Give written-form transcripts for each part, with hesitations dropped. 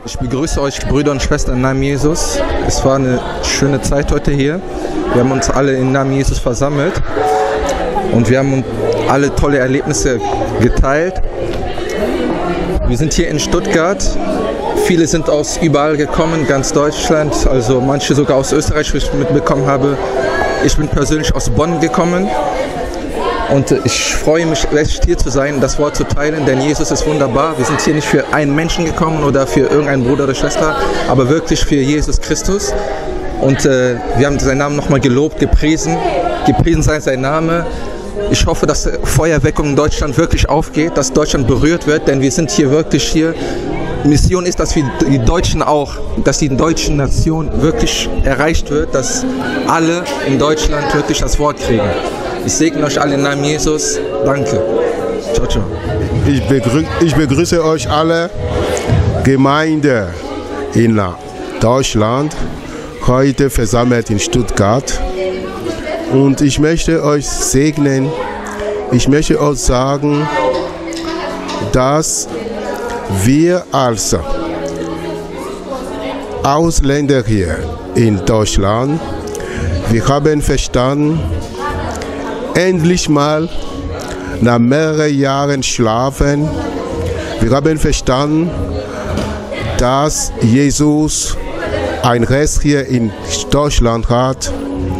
Ich begrüße euch, Brüder und Schwestern, im Namen Jesus. Es war eine schöne Zeit heute hier. Wir haben uns alle im Namen Jesus versammelt und wir haben alle tolle Erlebnisse geteilt. Wir sind hier in Stuttgart. Viele sind aus überall gekommen, ganz Deutschland, also manche sogar aus Österreich, wie ich mitbekommen habe. Ich bin persönlich aus Bonn gekommen. Und ich freue mich, echt hier zu sein, das Wort zu teilen, denn Jesus ist wunderbar. Wir sind hier nicht für einen Menschen gekommen oder für irgendeinen Bruder oder Schwester, aber wirklich für Jesus Christus. Und wir haben seinen Namen nochmal gelobt, gepriesen. Gepriesen sei sein Name. Ich hoffe, dass Feuerweckung in Deutschland wirklich aufgeht, dass Deutschland berührt wird, denn wir sind hier wirklich hier. Mission ist, dass wir die Deutschen auch, dass die deutsche Nation wirklich erreicht wird, dass alle in Deutschland wirklich das Wort kriegen. Ich segne euch alle im Namen Jesus. Danke. Ciao, ciao. Ich begrüße euch alle, Gemeinde in Deutschland, heute versammelt in Stuttgart. Und ich möchte euch segnen, ich möchte euch sagen, dass wir als Ausländer hier in Deutschland, wir haben verstanden, endlich mal nach mehreren Jahren Schlafen, wir haben verstanden, dass Jesus ein Recht hier in Deutschland hat.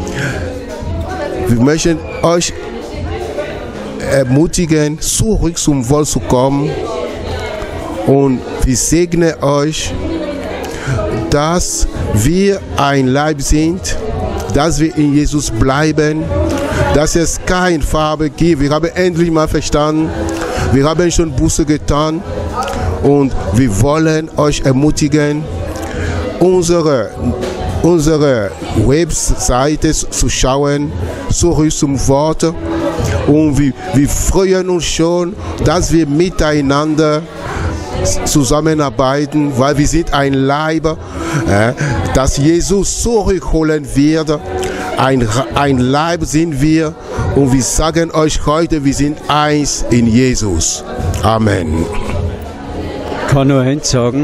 Wir möchten euch ermutigen, zurück zum Wort zu kommen. Und wir segnen euch, dass wir ein Leib sind, dass wir in Jesus bleiben, dass es keine Farbe gibt. Wir haben endlich mal verstanden, wir haben schon Buße getan und wir wollen euch ermutigen, unsere Webseite zu schauen, zurück zum Wort. Und wir freuen uns schon, dass wir miteinander zusammenarbeiten, weil wir sind ein Leib, das Jesus zurückholen wird. Ein Leib sind wir und wir sagen euch heute, wir sind eins in Jesus. Amen. Ich kann nur eins sagen,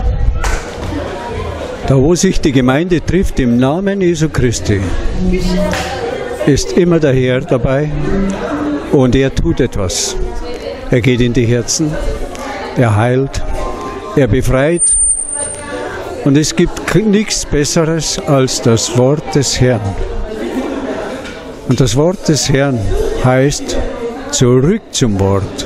da wo sich die Gemeinde trifft im Namen Jesu Christi, ist immer der Herr dabei und er tut etwas. Er geht in die Herzen, er heilt, er befreit und es gibt nichts Besseres als das Wort des Herrn. Und das Wort des Herrn heißt zurück zum Wort.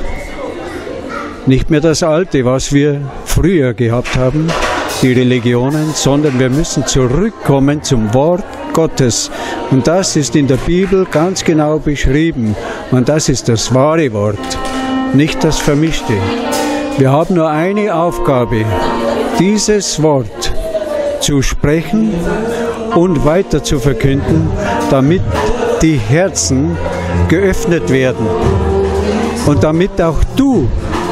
Nicht mehr das Alte, was wir früher gehabt haben, die Religionen, sondern wir müssen zurückkommen zum Wort Gottes. Und das ist in der Bibel ganz genau beschrieben. Und das ist das wahre Wort, nicht das Vermischte. Wir haben nur eine Aufgabe, dieses Wort zu sprechen und weiter zu verkünden, damit die Herzen geöffnet werden. Und damit auch du,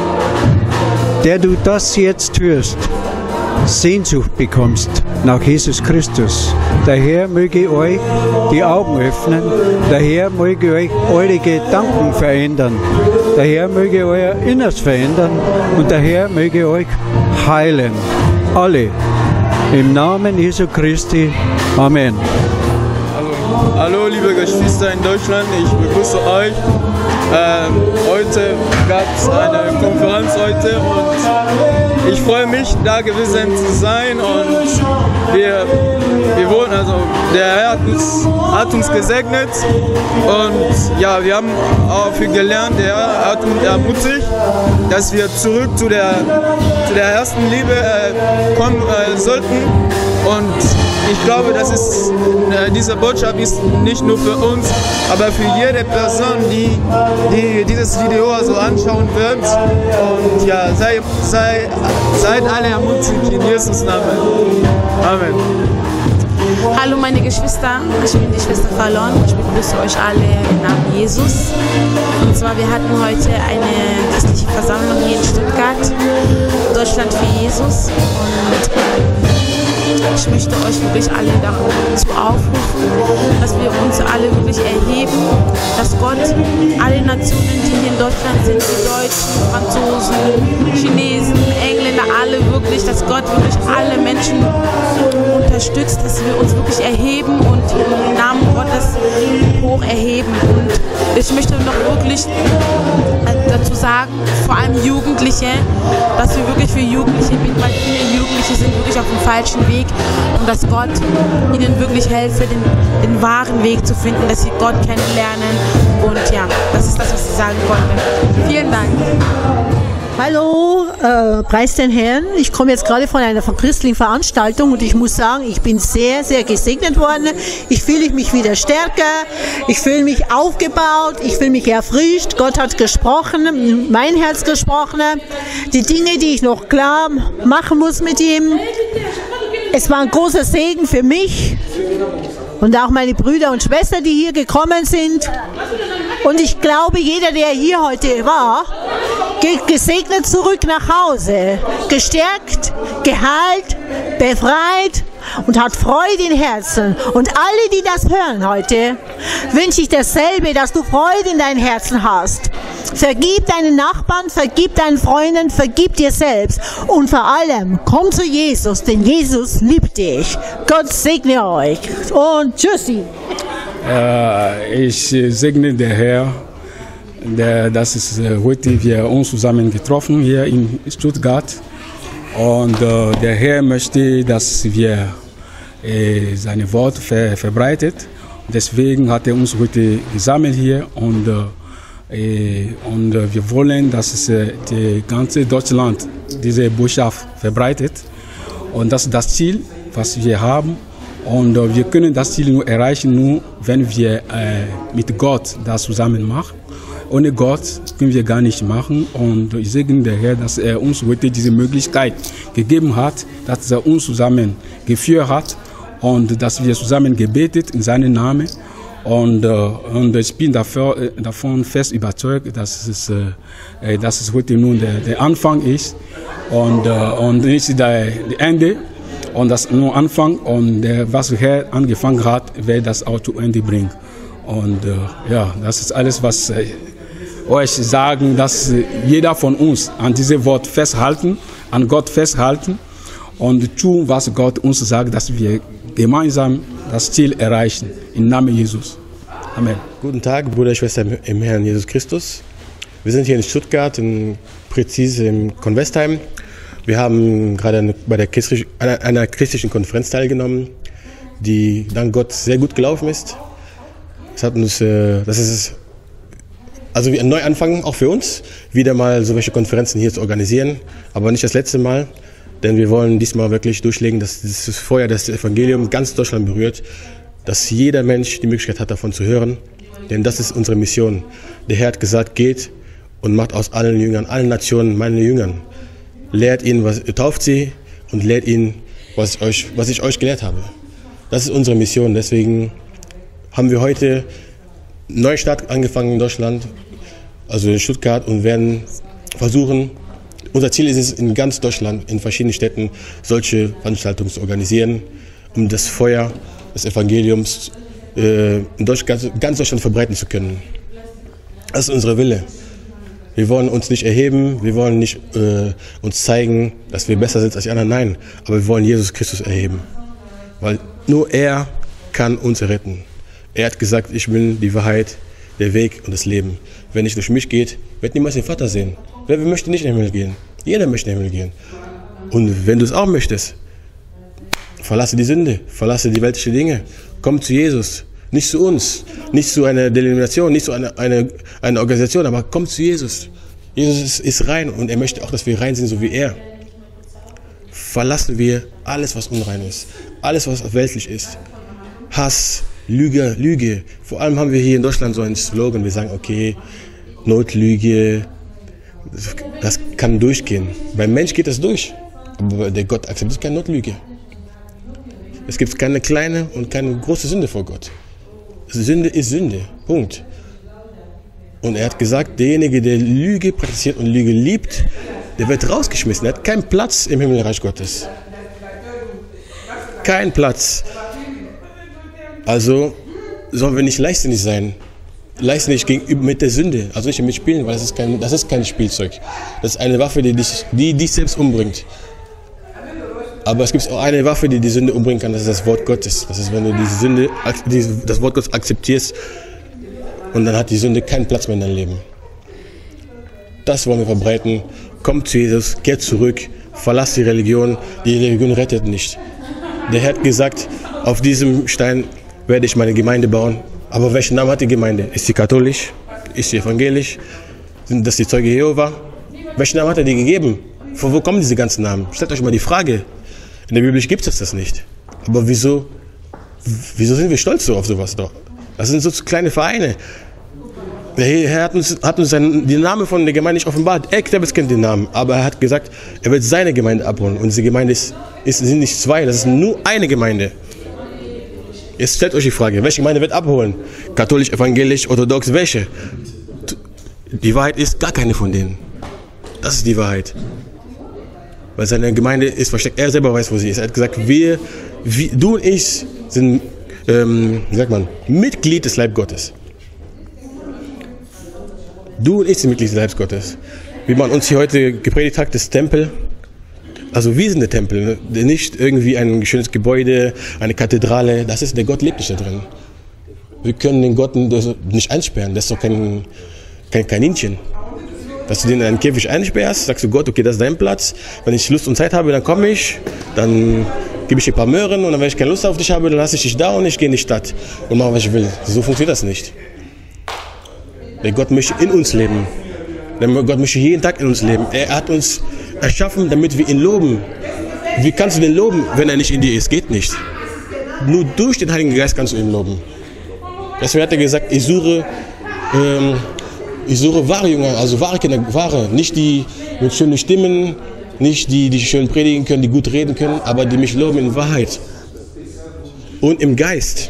der du das jetzt hörst, Sehnsucht bekommst nach Jesus Christus. Der Herr möge euch die Augen öffnen, der Herr möge euch eure Gedanken verändern, der Herr möge euer Inneres verändern und der Herr möge euch heilen. Alle. Im Namen Jesu Christi. Amen. Hallo liebe Geschwister in Deutschland, ich begrüße euch. Heute gab es eine Konferenz heute und ich freue mich, da gewesen zu sein und wir wurden, also der Herr hat uns gesegnet und ja, wir haben auch viel gelernt. Der Herr hat uns ermutigt, dass wir zurück zu der ersten Liebe kommen sollten. Und ich glaube, diese Botschaft ist nicht nur für uns, aber für jede Person, die dieses Video also anschauen wird. Und ja, seid alle ermutigt in Jesus Namen. Amen. Hallo meine Geschwister, ich bin die Schwester Fallon. Ich begrüße euch alle im Namen Jesus. Und zwar, wir hatten heute eine christliche Versammlung hier in Stuttgart, Deutschland für Jesus. Und ich möchte euch wirklich alle dazu aufrufen, dass wir uns alle wirklich erheben, dass Gott alle Nationen, die hier in Deutschland sind, die Deutschen, Franzosen, Chinesen, Engländer, alle wirklich wirklich, dass Gott wirklich alle Menschen unterstützt, dass wir uns wirklich erheben und im Namen Gottes hoch erheben. Und ich möchte noch wirklich dazu sagen, vor allem Jugendliche, dass wir wirklich für Jugendliche beten, weil viele Jugendliche sind wirklich auf dem falschen Weg und dass Gott ihnen wirklich hilft, den wahren Weg zu finden, dass sie Gott kennenlernen. Und ja, das ist das, was ich sagen konnte. Vielen Dank. Hallo, preis den Herrn. Ich komme jetzt gerade von einer christlichen Veranstaltung und ich muss sagen, ich bin sehr, sehr gesegnet worden. Ich fühle mich wieder stärker, ich fühle mich aufgebaut, ich fühle mich erfrischt. Gott hat gesprochen, mein Herz gesprochen. Die Dinge, die ich noch klar machen muss mit ihm. Es war ein großer Segen für mich und auch meine Brüder und Schwestern, die hier gekommen sind. Und ich glaube, jeder, der hier heute war, geht gesegnet zurück nach Hause, gestärkt, geheilt, befreit und hat Freude im Herzen. Und alle, die das hören heute, wünsche ich dasselbe, dass du Freude in deinem Herzen hast. Vergib deinen Nachbarn, vergib deinen Freunden, vergib dir selbst. Und vor allem, komm zu Jesus, denn Jesus liebt dich. Gott segne euch. Und tschüssi. Ich segne den Herrn. Das ist heute wir uns zusammen getroffen hier in Stuttgart und der Herr möchte, dass wir seine Worte verbreitet. Deswegen hat er uns heute gesammelt hier und wir wollen, dass es die ganze Deutschland diese Botschaft verbreitet und das ist das Ziel, was wir haben. Und wir können das Ziel nur erreichen, wenn wir mit Gott das zusammen machen. Ohne Gott können wir gar nicht machen. Und ich segne den Herrn, dass er uns heute diese Möglichkeit gegeben hat, dass er uns zusammen geführt hat und dass wir zusammen gebetet in seinem Namen. Und ich bin davon fest überzeugt, dass es heute nun der Anfang ist und nicht das Ende. Und das nur Anfang und was der Herr angefangen hat, wird das auch zu Ende bringen. Und ja, das ist alles, was euch sagen, dass jeder von uns an diesem Wort festhalten, an Gott festhalten und tun, was Gott uns sagt, dass wir gemeinsam das Ziel erreichen. Im Namen Jesus. Amen. Guten Tag, Bruder und Schwester im Herrn Jesus Christus. Wir sind hier in Stuttgart, präzise im Convestheim. Wir haben gerade bei einer christlichen Konferenz teilgenommen, die dank Gott sehr gut gelaufen ist. Das ist also ein Neuanfang auch für uns, wieder mal solche Konferenzen hier zu organisieren, aber nicht das letzte Mal, denn wir wollen diesmal wirklich durchlegen, dass das Feuer des Evangeliums ganz Deutschland berührt, dass jeder Mensch die Möglichkeit hat, davon zu hören, denn das ist unsere Mission. Der Herr hat gesagt, geht und macht aus allen Jüngern, allen Nationen meine Jüngern. Lehrt ihn, tauft sie und lehrt ihn, was ich euch gelehrt habe. Das ist unsere Mission. Deswegen haben wir heute einen Neustart angefangen in Deutschland, also in Stuttgart, und werden versuchen, unser Ziel ist es, in ganz Deutschland, in verschiedenen Städten, solche Veranstaltungen zu organisieren, um das Feuer des Evangeliums in ganz Deutschland verbreiten zu können. Das ist unsere Wille. Wir wollen uns nicht erheben, wir wollen nicht uns zeigen, dass wir besser sind als die anderen. Nein, aber wir wollen Jesus Christus erheben. Weil nur er kann uns retten. Er hat gesagt, ich bin die Wahrheit, der Weg und das Leben. Wenn nicht durch mich geht, wird niemals den Vater sehen. Wer möchte nicht in den Himmel gehen? Jeder möchte in den Himmel gehen. Und wenn du es auch möchtest, verlasse die Sünde, verlasse die weltlichen Dinge. Komm zu Jesus. Nicht zu uns, nicht zu einer Denomination, nicht zu einer Organisation, aber komm zu Jesus. Jesus ist rein und er möchte auch, dass wir rein sind, so wie er. Verlassen wir alles, was unrein ist, alles, was weltlich ist. Hass, Lüge. Vor allem haben wir hier in Deutschland so einen Slogan, wir sagen, okay, Notlüge, das kann durchgehen. Beim Mensch geht das durch, aber der Gott akzeptiert keine Notlüge. Es gibt keine kleine und keine große Sünde vor Gott. Sünde ist Sünde. Punkt. Und er hat gesagt, derjenige, der Lüge praktiziert und Lüge liebt, der wird rausgeschmissen. Er hat keinen Platz im Himmelreich Gottes. Kein Platz. Also sollen wir nicht leichtsinnig sein. Leichtsinnig gegenüber mit der Sünde. Also nicht mitspielen, weil das ist kein Spielzeug. Das ist eine Waffe, die dich selbst umbringt. Aber es gibt auch eine Waffe, die die Sünde umbringen kann, das ist das Wort Gottes. Das ist, wenn du diese Sünde, das Wort Gottes akzeptierst, und dann hat die Sünde keinen Platz mehr in deinem Leben. Das wollen wir verbreiten. Kommt zu Jesus, geht zurück, verlasst die Religion rettet nicht. Der Herr hat gesagt, auf diesem Stein werde ich meine Gemeinde bauen. Aber welchen Namen hat die Gemeinde? Ist sie katholisch? Ist sie evangelisch? Sind das die Zeuge Jehova? Welchen Namen hat er dir gegeben? Von wo kommen diese ganzen Namen? Stellt euch mal die Frage. In der Bibel gibt es das nicht. Aber wieso sind wir stolz so auf sowas doch? Das sind so kleine Vereine. Der Herr hat uns die Namen von der Gemeinde nicht offenbart. Er selbst kennt den Namen. Aber er hat gesagt, er wird seine Gemeinde abholen. Und diese Gemeinde sind nicht zwei, das ist nur eine Gemeinde. Jetzt stellt euch die Frage, welche Gemeinde wird abholen? Katholisch, evangelisch, orthodox, welche? Die Wahrheit ist, gar keine von denen. Das ist die Wahrheit. Weil seine Gemeinde ist versteckt. Er selber weiß, wo sie ist. Er hat gesagt, du und ich sind Mitglied des Leib Gottes. Du und ich sind Mitglied des Leibes Gottes. Wie man uns hier heute gepredigt hat, das Tempel. Also wir sind der Tempel, nicht irgendwie ein schönes Gebäude, eine Kathedrale. Das ist, der Gott lebt nicht da drin. Wir können den Gott nicht einsperren. Das ist doch kein Kaninchen. Dass du den in einen Käfig einsperrst, sagst du Gott, okay, das ist dein Platz. Wenn ich Lust und Zeit habe, dann komme ich, dann gebe ich dir ein paar Möhren und dann, wenn ich keine Lust auf dich habe, dann lasse ich dich da und ich gehe in die Stadt und mache, was ich will. So funktioniert das nicht. Der Gott möchte in uns leben. Der Gott möchte jeden Tag in uns leben. Er hat uns erschaffen, damit wir ihn loben. Wie kannst du den loben, wenn er nicht in dir ist? Geht nicht. Nur durch den Heiligen Geist kannst du ihn loben. Deswegen hat er gesagt, ich suche wahre Jünger, also wahre Kinder, wahre. Nicht die mit schönen Stimmen, nicht die schön predigen können, die gut reden können, aber die mich loben in Wahrheit. Und im Geist.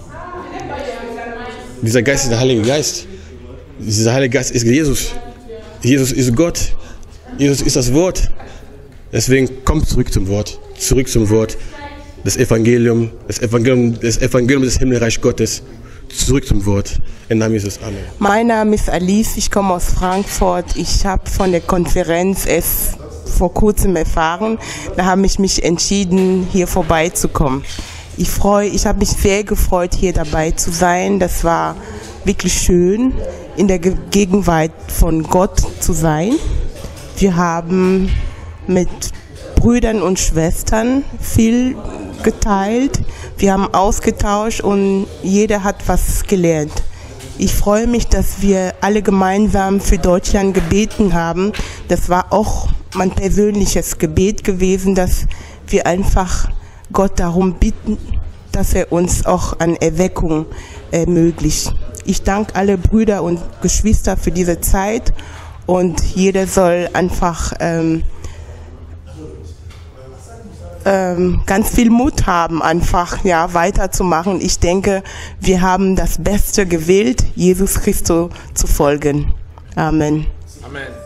Dieser Geist ist der Heilige Geist. Dieser Heilige Geist ist Jesus. Jesus ist Gott. Jesus ist das Wort. Deswegen kommt zurück zum Wort. Zurück zum Wort. Das Evangelium des Himmelreich Gottes. Zurück zum Wort. Im Namen Jesus. Amen. Mein Name ist Alice. Ich komme aus Frankfurt. Ich habe von der Konferenz erst vor kurzem erfahren. Da habe ich mich entschieden, hier vorbeizukommen. Ich habe mich sehr gefreut, hier dabei zu sein. Das war wirklich schön, in der Gegenwart von Gott zu sein. Wir haben mit Brüdern und Schwestern viel geteilt. Wir haben ausgetauscht und jeder hat was gelernt. Ich freue mich, dass wir alle gemeinsam für Deutschland gebeten haben. Das war auch mein persönliches Gebet gewesen, dass wir einfach Gott darum bitten, dass er uns auch an Erweckung ermöglicht. Ich danke alle Brüder und Geschwister für diese Zeit und jeder soll einfach ganz viel Mut haben, einfach weiterzumachen. Ich denke, wir haben das Beste gewählt, Jesus Christus zu folgen. Amen. Amen.